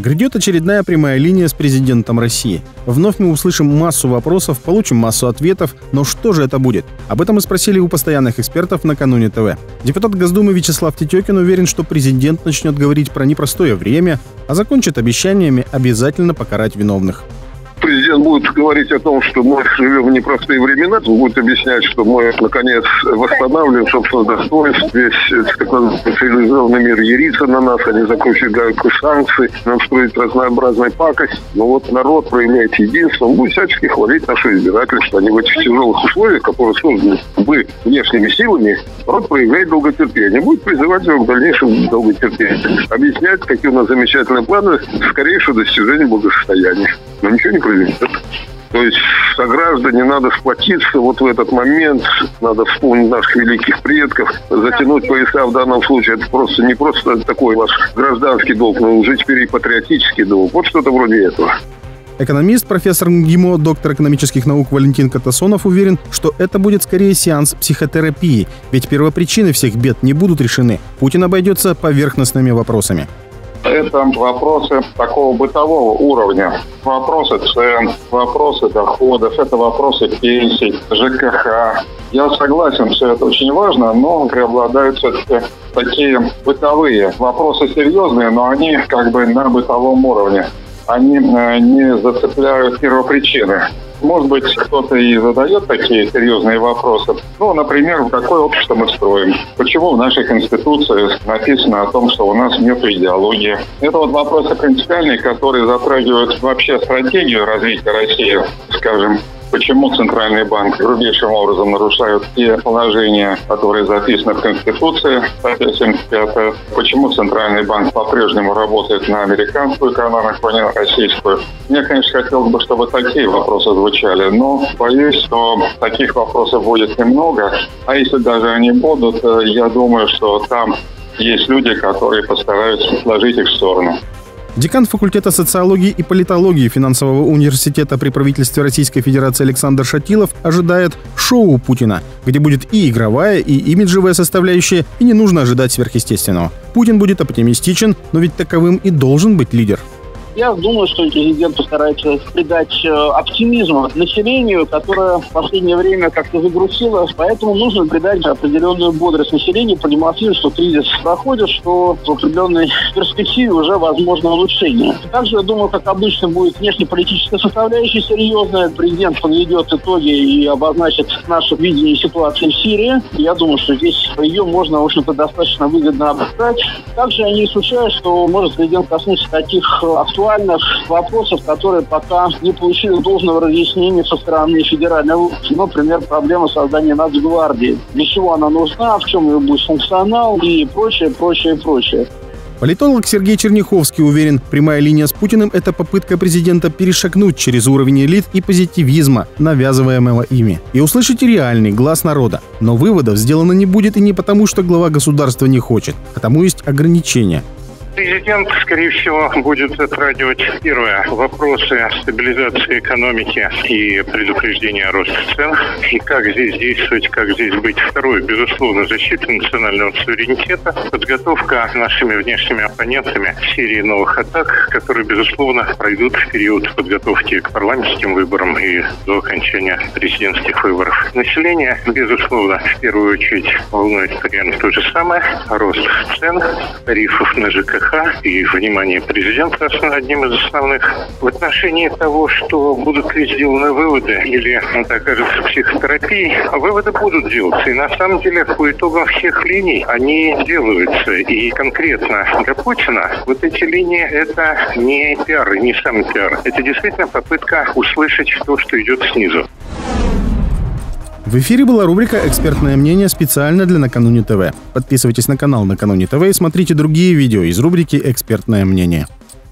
Грядет очередная прямая линия с президентом России. Вновь мы услышим массу вопросов, получим массу ответов, но что же это будет? Об этом мы спросили у постоянных экспертов накануне ТВ. Депутат Госдумы Вячеслав Тетекин уверен, что президент начнет говорить про непростое время, а закончит обещаниями обязательно покарать виновных. Президент будет говорить о том, что мы живем в непростые времена, будет объяснять, что мы, наконец, восстанавливаем собственно достоинство. Весь такой цивилизованный мир ярится на нас, они закручивают гайку санкций, нам строят разнообразные пакости. Но вот народ проявляет единство, он будет всячески хвалить наших избирателей, что они в этих тяжелых условиях, которые созданы внешними силами, народ проявляет долготерпение, будет призывать его к дальнейшему долготерпению. Объяснять, какие у нас замечательные планы скорейшего достижения благосостояния. Но ничего не произойдет. То есть сограждане, надо сплотиться вот в этот момент, надо вспомнить наших великих предков, затянуть пояса в данном случае. Это просто не просто такой ваш гражданский долг, но уже теперь и патриотический долг. Вот что-то вроде этого. Экономист, профессор МГИМО, доктор экономических наук Валентин Катасонов уверен, что это будет скорее сеанс психотерапии, ведь первопричины всех бед не будут решены. Путин обойдется поверхностными вопросами. Это вопросы такого бытового уровня. Вопросы цен, вопросы доходов, это вопросы пенсий, ЖКХ. Я согласен, что это очень важно, но преобладают все-таки такие бытовые вопросы серьезные, но они как бы на бытовом уровне. Они не зацепляют первопричины. Может быть, кто-то и задает такие серьезные вопросы. Ну, например, какое общество мы строим? Почему в нашей Конституции написано о том, что у нас нет идеологии? Это вот вопросы принципиальные, которые затрагивают вообще стратегию развития России, скажем. Почему Центральный банк грубейшим образом нарушает те положения, которые записаны в Конституции, статья 75. Почему Центральный банк по-прежнему работает на американскую экономику, а не на российскую. Мне, конечно, хотелось бы, чтобы такие вопросы звучали, но боюсь, что таких вопросов будет немного. А если даже они будут, я думаю, что там есть люди, которые постараются сложить их в сторону. Декан факультета социологии и политологии финансового университета при правительстве Российской Федерации Александр Шатилов ожидает шоу Путина, где будет и игровая, и имиджевая составляющая, и не нужно ожидать сверхъестественного. Путин будет оптимистичен, но ведь таковым и должен быть лидер. Я думаю, что президент постарается придать оптимизма населению, которое в последнее время как-то загрузило. Поэтому нужно придать определенную бодрость населению, продемонстрировать, что кризис проходит, что в определенной перспективе уже возможно улучшение. Также, я думаю, как обычно, будет внешнеполитическая составляющая серьезная. Президент подведет итоги и обозначит наше видение ситуации в Сирии. Я думаю, что здесь ее можно, в общем-то, достаточно выгодно обыграть. Также я не исключаю, что может президент коснуться таких актуальных вопросов, которые пока не получили должного разъяснения со стороны федеральной власти. Например, проблема создания Нацгвардии. Для чего она нужна, в чем ее будет функционал и прочее, прочее, прочее. Политолог Сергей Черняховский уверен, прямая линия с Путиным – это попытка президента перешагнуть через уровень элит и позитивизма, навязываемого ими, и услышать реальный глаз народа. Но выводов сделано не будет и не потому, что глава государства не хочет, а тому есть ограничения. Президент, скорее всего, будет затрагивать, первое, вопросы стабилизации экономики и предупреждения роста цен, и как здесь действовать, как здесь быть. Второе, безусловно, защита национального суверенитета, подготовка нашими внешними оппонентами серии новых атак, которые, безусловно, пройдут в период подготовки к парламентским выборам и до окончания президентских выборов. Население, безусловно, в первую очередь волнует примерно то же самое. Рост цен, тарифов на ЖКХ, и внимание президента одним из основных. В отношении того, что будут ли сделаны выводы или это окажется психотерапией, выводы будут делаться. И на самом деле по итогам всех линий они делаются. И конкретно для Путина вот эти линии это не пиар, не сам пиар. Это действительно попытка услышать то, что идет снизу. В эфире была рубрика «Экспертное мнение» специально для Накануне ТВ. Подписывайтесь на канал Накануне ТВ и смотрите другие видео из рубрики «Экспертное мнение».